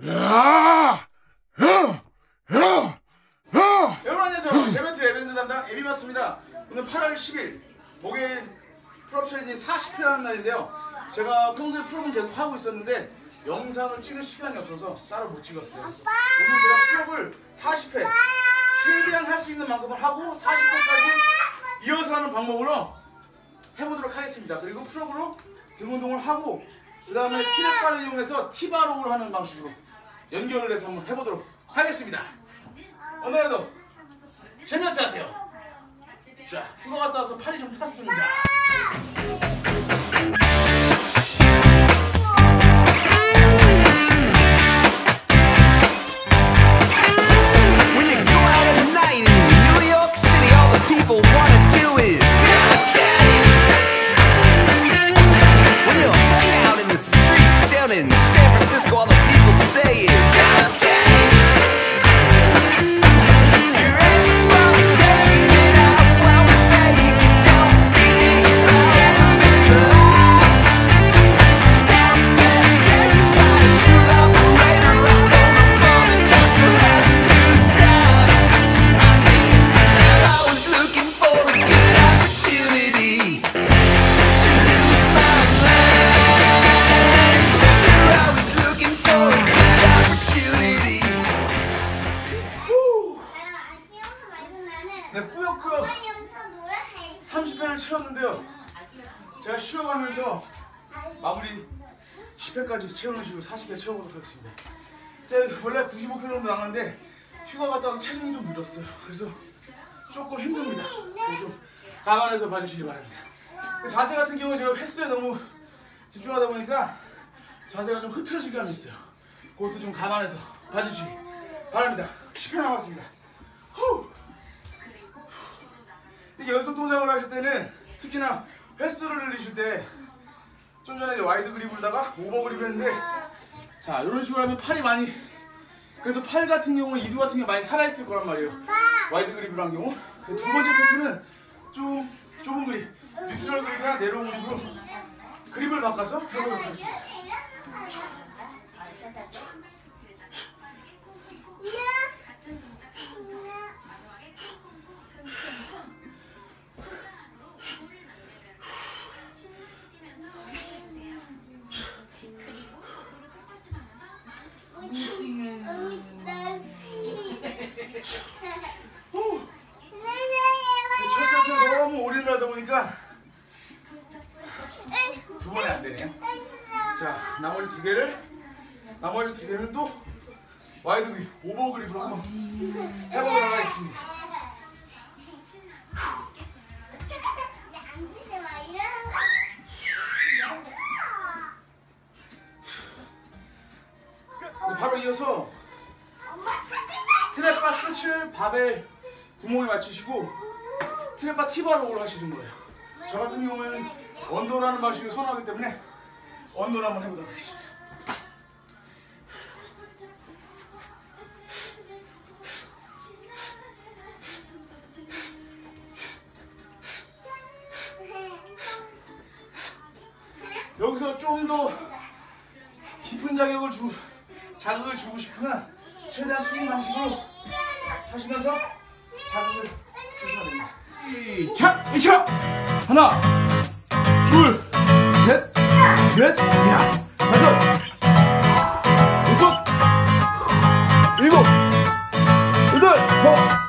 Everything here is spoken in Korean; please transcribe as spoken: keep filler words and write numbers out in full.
여러분 안녕하세요. 제멘트 에베랜드 담당 에비 맞습니다. 오늘 팔월 십일 목요일 풀업 챌린지 사십 회 하는 날인데요. 제가 평소에 풀업은 계속 하고 있었는데 영상을 찍을 시간이 없어서 따로 못 찍었어요. 오늘 제가 풀업을 사십 회 최대한 할 수 있는 만큼을 하고 사십 회까지 이어서 하는 방법으로 해보도록 하겠습니다. 그리고 풀업으로 등 운동을 하고 그 다음에 티랩바를 이용해서 티바로우를 하는 방식으로 연결을 해서 한번 해보도록 하겠습니다. 오늘도 재미있게 하세요. 자, 휴가 갔다 와서 팔이 좀 탔습니다. In San Francisco, all the people say it. Your hands are from taking it out while we fake it. Don't feed me about the lies. Down there, take your body, smooth operator. I won't apologize for having good times. I see that I was looking for a good opportunity to lose my mind. 네, 꾸역꾸역 삼십 회를 채웠는데요. 제가 쉬어가면서 마무리 십 회까지 채우는 식으로 사십 회 채워보도록 하겠습니다. 제가 원래 구십오 킬로그램 정도 나갔는데 휴가 갔다 와서 체중이 좀 늘었어요. 그래서 조금 힘듭니다. 그래서 좀 감안해서 봐주시기 바랍니다. 자세 같은 경우 제가 횟수에 너무 집중하다 보니까 자세가 좀 흐트러질 감이 있어요. 그것도 좀 감안해서 봐주시기 바랍니다. 십 회 남았습니다. 후! 이게 연속 동작을 하실 때는 특히나 횟수를 늘리실 때 좀 전에 와이드 그립으로다가 오버 그립을 했는데 자 이런 식으로 하면 팔이 많이 그래도 팔 같은 경우는 이두 같은 경우 많이 살아있을 거란 말이에요. 와이드 그립으로 한 경우 두 번째 세트는 좀 좁은 그립 뉴트럴 그립이나 내로운 그립으로 그립을 바꿔서 해보도록 하겠습니다. 첫 세트 너무 올인을 하다 보니까 두 번에 안 되네요. 자, 나머지 두 개를 나머지 두 개는 또 와이드 그립, 오버 그립으로 한번 해보도록 하겠습니다. 바로 이어서 트랩바 끝을 바벨 구멍에 맞추시고 트랩바 티바로우를 하시는 거예요. 저 같은 경우에는 언더라는 방식을 선호하기 때문에 언더를 한번 해보도록 하겠습니다. 여기서 좀 더 깊은 자극을 주, 자극을 주고 싶으면 최대한 스윙 방식으로 하시면서 자극을 주셔야 됩니다. 시작! 이차! 하나, 둘, 셋, 넷, 야, 다섯, 여섯, 일곱, 여덟, 더.